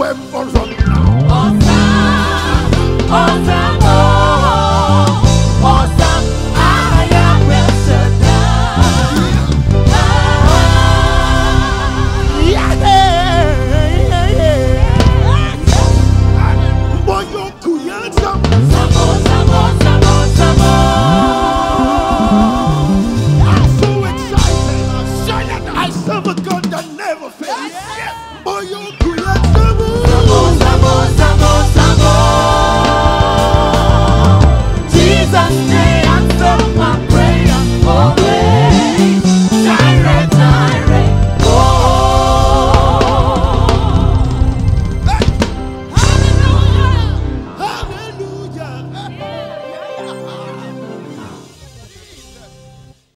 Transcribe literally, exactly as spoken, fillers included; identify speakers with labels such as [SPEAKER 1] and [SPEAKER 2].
[SPEAKER 1] weapons of now.
[SPEAKER 2] Awesome, awesome, oh, awesome, I am El Shaddai.
[SPEAKER 1] Yeah, yeah, yeah. Boy, you're creating some.
[SPEAKER 2] Sabo, sabo, sabo, sabo.
[SPEAKER 1] I'm so excited. I serve a God that never fails. Boy, you're creating
[SPEAKER 2] Sabo, sabo, sabo, sabo. Jesus' name, I'm so